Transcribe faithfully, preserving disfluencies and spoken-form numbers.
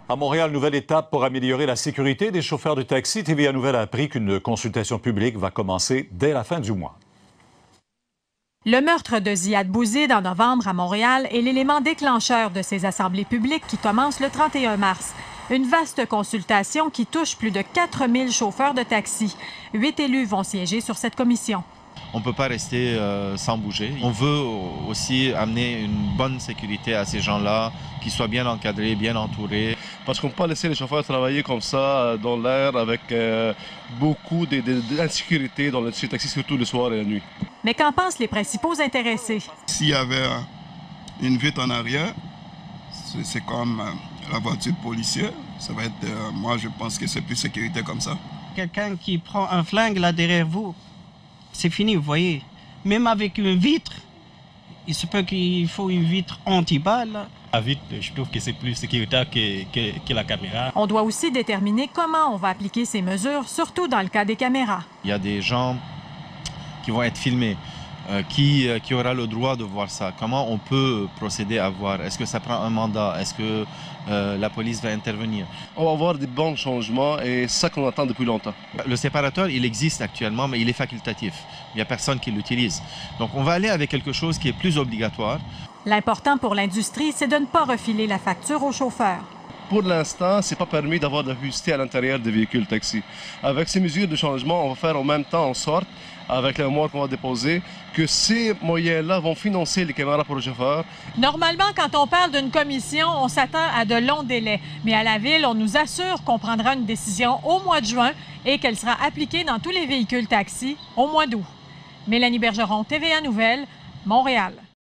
À Montréal, nouvelle étape pour améliorer la sécurité des chauffeurs de taxi. T V A Nouvelle a appris qu'une consultation publique va commencer dès la fin du mois. Le meurtre de Ziad Bouzid en novembre à Montréal est l'élément déclencheur de ces assemblées publiques qui commencent le trente et un mars. Une vaste consultation qui touche plus de quatre mille chauffeurs de taxi. Huit élus vont siéger sur cette commission. On ne peut pas rester euh, sans bouger. On veut aussi amener une bonne sécurité à ces gens-là, qu'ils soient bien encadrés, bien entourés. Parce qu'on ne peut pas laisser les chauffeurs travailler comme ça dans l'air avec euh, beaucoup d'insécurité dans le taxi, surtout le soir et la nuit. Mais qu'en pensent les principaux intéressés? S'il y avait une vitre en arrière, c'est comme euh, la voiture policière. Ça va être, euh, moi je pense que c'est plus sécurité comme ça. Quelqu'un qui prend un flingue là derrière vous, c'est fini, vous voyez. Même avec une vitre, il se peut qu'il faut une vitre anti-balle. La vitre, je trouve que c'est plus sécuritaire que, que, que la caméra. On doit aussi déterminer comment on va appliquer ces mesures, surtout dans le cas des caméras. Il y a des gens qui vont être filmés. Euh, qui, euh, qui aura le droit de voir ça? Comment on peut procéder à voir? Est-ce que ça prend un mandat? Est-ce que euh, la police va intervenir? On va avoir des bons changements et c'est ça qu'on attend depuis longtemps. Le séparateur, il existe actuellement, mais il est facultatif. Il n'y a personne qui l'utilise. Donc on va aller avec quelque chose qui est plus obligatoire. L'important pour l'industrie, c'est de ne pas refiler la facture aux chauffeurs. Pour l'instant, ce n'est pas permis d'avoir de la publicité à l'intérieur des véhicules taxi. Avec ces mesures de changement, on va faire en même temps en sorte, avec les mois qu'on va déposer, que ces moyens-là vont financer les caméras pour les chauffeurs. Normalement, quand on parle d'une commission, on s'attend à de longs délais. Mais à la Ville, on nous assure qu'on prendra une décision au mois de juin et qu'elle sera appliquée dans tous les véhicules taxis au mois d'août. Mélanie Bergeron, T V A Nouvelle, Montréal.